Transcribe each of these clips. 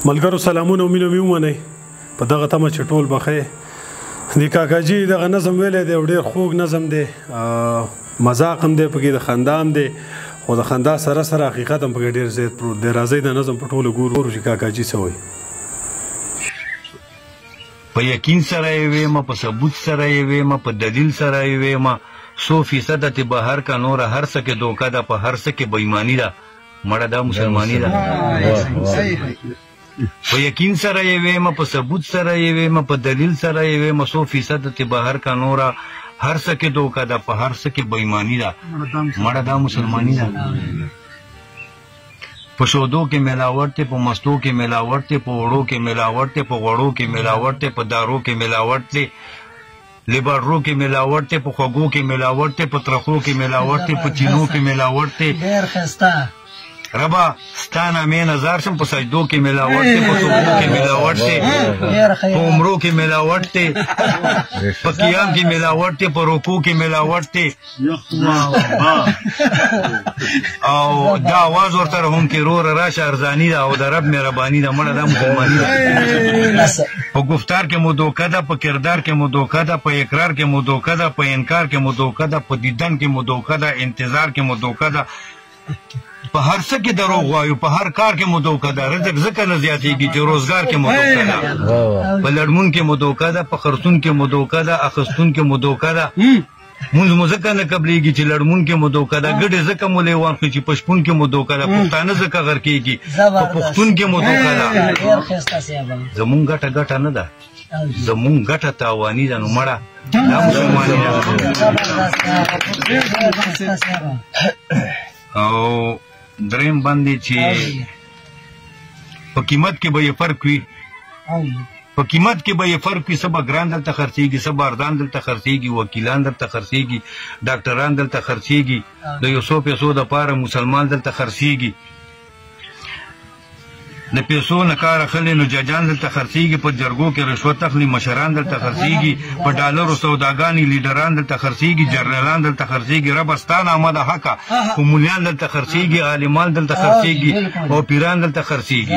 ملګرو سلامونه مینه مې ومنئ په دغه تمه چې ټول بخیر. د کاکاجي دغه نظم ویلی دی او ډېر خوږ نظم دی، مذاق هم دی پکې، د خندا هم دی، خو د خندا سره سره حقیقت هم پکې ډېر زیات پروت دی. راځئ د نظم په ټوله ګورو چې کاکاجي څه وایي. په یقین سره یې ویمه، په ثبوت سره یې ویمه، په دلیل سره یې ویمه، 100% ته بهر کا نوره هر څه کې دوکه ده، په هر څه کې بېایماني ده. مړه دا مسلماني ده. په یقین سره یې ویمه، په ثبوت سره یې ویمه، په دلیل سره یې ویمه، 100% ته بهر کا نوره هر څه کې دوکه ده، په هر څه کې بېایماني ده. مړه دا مسلماني ده. په شودو کې ملاوټ دی، په مستو کې ملاوټ دی، په وړو کې ملاوټ دی، په غوړو کې ملاوټ دی، په دارو کې ملاوټ دی، لیبارو کې ملاوټ دی، په خوږو کې ملاوټ دی، په ترخو کې ملاوټ دی، په چینو کې ملاوټ دی. ربا ستا نامې نظر شم، په سجدو کې ملاوټ دی، په توبو کې ملاوټ دی، په عمرو کې ملاوټ دی، په قیام کې ملاوټ دی، په رکوع کې ملاوټ دی. او دا آواز ورته هم کې روره راشه ارزاني ده او د رب مهرباني ده. مړه دا مسلماني ده. په گفتار کې مو دوکه ده، په کردار کې مو دوکه ده، په اقرار کې مو دوکه ده، په انکار کې مو دوکه ده، په دیدن کې مو دوکه ده، انتظار کې مو دوکه ده، په هر څه کې دروغ وایو، په هر کار کې مو دوکه ده. رزق ځکه نه زیاتېږي چې روزګار کې مو دوکه ده، په لړمون کې مو دوکه ده، په خرڅون کې مو دوکه ده، اخیستون کې مو دوکه ده. مونځ مو ځکه نه قبلېږي چې لړمون کې مو دوکه ده، ګډې ځکه مو لیوان خوري چې په شپون کې مو دوکه ده، پښتانه ځکه غر کېږي، په پښتون کې مو دوکه ده. زمونږ ګټه ګټه نه ده، زمونږ ګټه تاواني ده. نو مړه دا مسلماني ده. او دریم باندې چې په قیمت کې به یې فرق وي، په قیمت کې به یې فرق وي. څه به ګران دلته خرڅېږي، څه به ارزان دلته خرڅېږي، وکیلان دلته خرڅېږي، ډاکټران دلته خرڅېږي، د 100 پیسو دپاره مسلمان دلته خرڅېږي، د پیسو نه کار اخلي نو ججان دلته خرڅېږي، په جرګو کې رشوت اخلي مشران دلته خرڅېږي، په ډالرو سوداګانې لیډران دلته خرڅېږي، جرنلان دلته خرڅېږي. ربه ستا نامه ده حقه، خو مولیان دلته خرڅېږي، عالمان دلته خرڅېږي، او پیران دلته خرڅېږي.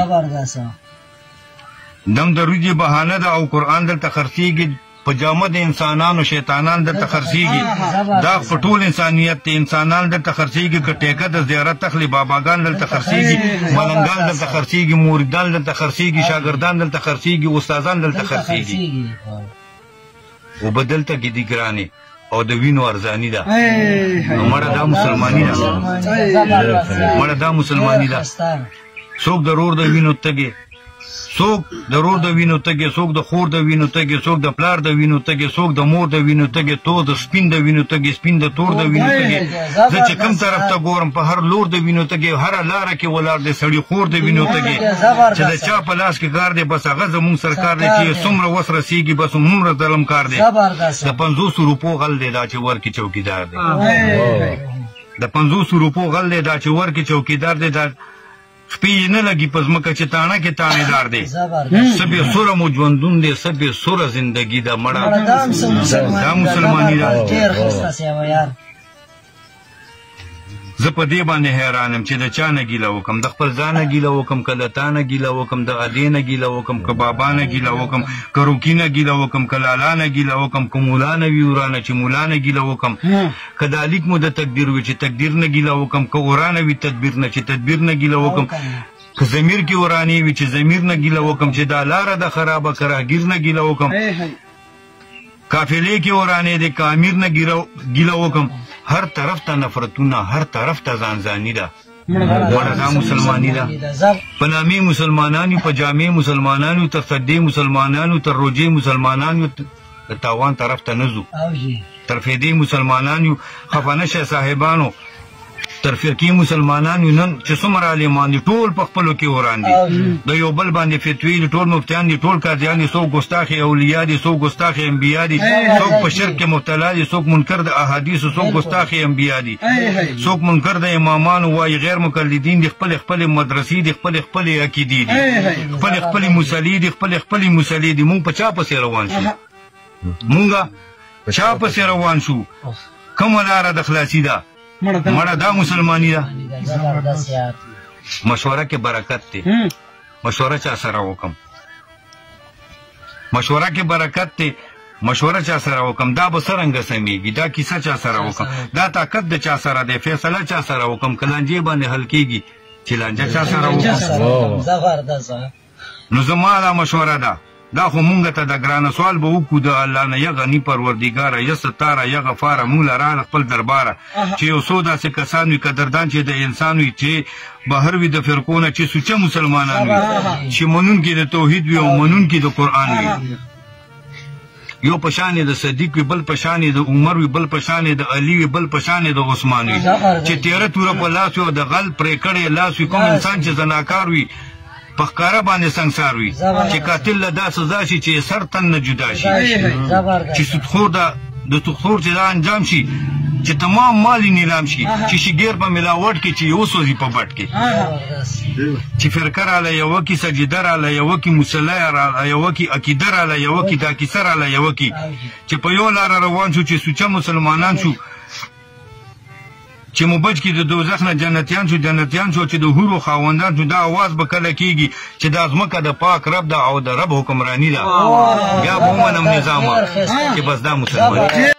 دم د روجې بهانه ده او قرآن دلته خرڅېږي. په جامه د انسانانو شیطانان دلته خرڅېږي. دا په ټول انسانیت ته انسانان دلته خرڅېږي. که ټیکه د زیارت اخلي باباګان دلته خرڅېږي، ملنګان دلته خرڅېږي، موریدان دلته خرڅېږي، شاګردان دلته خرڅېږي، استادان دلته خرڅېږي. اوبه دلته کې دي ګرانې او د وینو ارزاني ده. نو مړه دا مسلماني ده، مړه دا مسلماني ده. څوک د رور د وینو تږي، څوک د رور د وینو تږي، څوک د خور د وینو تږي، څوک د پلار د وینو تږي، څوک د مور د وینو تږي، تو د سپین د وینو تږي، سپین د تور د وینو تږي. زه چې کوم طرف ته ګورم په هر لور د وینو تږي، هره لاره کې ولاړ دی سړي خور د وینو تږي. چې د چا په لاس کې کار دی بس هغه زمونږ سرکار دی، چې څومره وس رسېږي بس هومره ظلم کار دی. د 500 روپو غل دی دا چې ورکې چوکیدار دی، د 500 روپو غل دی دا چې ورکې چوکیدار دی. دا خپې یې نه لګي په ځمکه چې تاڼه کې تاڼېدار دی. څه بې سوره مو ژوندون دی، څه بې سوره زندګي ده. مړه دا مسلماني ده. زه په دې باندې حیران یم چې د چا نه ګیله وکم، د خپل ځان نه ګیله وکم، که له تا نه ګیله وکم، د ادې نه ګیله وکم، که بابا نه ګیله وکم، که روکي نه ګیله وکم، که لالا نه ګیله وکم، که مولا نه وي ورانه چې مولا نه ګیله وکم، که دا لیک مو د تقدیر وي چې تقدیر نه ګیله وکم، که ورانه وي تدبیر نه چې تدبیر نه ګیله وکم، که ضمیر کې ورانې وي چې ضمیر نه ګیله وکم، چې دا لاره ده خرابه که راهګیر نه ګیله وکم، قافلې کې ورانې دی که امیر نه ګیله وکم. هر طرف ته نفرتونه، هر طرف ته ځانځاني ده. مړه دا مسلماني ده. په نامې مسلمانانو، په جامع مسلمانانو، تر سدې مسلمانانو، تر روجې مسلمانانو، د تاوان طرف ته نه ځو. تر فیدې مسلمانانو خفه نه شئ صاحبانو، تر فرقې مسلمانانو نن چې څومره عالمان دي ټول په خپلو کې وران دي، د یو بل باندې فتوی دي، ټول مفتیان دي، ټول قاضیان دي، څوک ګستاخ اولیا دي، څوک ګستاخ انبیا دي، څوک په شرک کې مبتلا دي، څوک منکر د احادیثو، څوک ګستاخ انبیا دي، څوک منکر د امامانو وایي، غیر مقلدین دي، خپل خپل مدرسې دي، خپل خپل عقیدې دي، خپل خپل مصلي دي، خپل خپل مصلي دي. مونږ په چا پسې روان شو؟ مونږ چا پسې روان شو؟ کومه لاره د خلاصي ده؟ مړه دا مسلماني ده. مشوره کې برکت دی، مشوره چا سره وکم مشوره کې برکت دی مشوره چا سره وکم دا به څرنګه سمیږي دا کیسه چا سره وکم دا طاقت د چا سره دی فیصله چا سره وکم که لانجې باندې حل کېږي چې لانجه چا سره وکم نو زما دا مشوره ده دا خو مونږ ته د ګرانه سوال به وکړو د الله نه یا غني پروردګاره یا ستاره یا غفاره مونږ له راغله خپل درباره چې یو څو داسې کسان وي قدردان چې د انسان وي چې بهر وي د فرقو نه چې سوچه مسلمانان وي چې منونکي د توحید وي او منونکي د قرآن وي یو پشانې د صدیق وي بل پشانې د عمر وي بل پشانې د علي وي بل پشانې د عثمان وي چې تیره توره په لاس وي او د غل پرې کړی لاس وي کوم انسان چې زناکار وي په ښکاره باندې سنګسار وي چې قاتل له دا سزا شي چې سر تن نه جدا شي چې سودخور د سودخور چې دا انجام شي چې تمام مالی نیلام شي چې شګیر په ملاوټ کې چې یو سوځي په بټ کې چې فرقه راله یوه کې سجده راله یوه کې مصلی راله یوه کې عقیده راله یوه کې دا کیسه راله یوه کې چې په یو لاره روان شو چې سوچه مسلمانان شو چې مو بچ کې د دوزخ نه جنتیان شو چې د حورو خاوندان شو دا اواز به کله کېږي چې دا ځمکه د پاک رب ده او د رب حکمراني ده بیا به ومنم نظامه چې بس دا مسلماني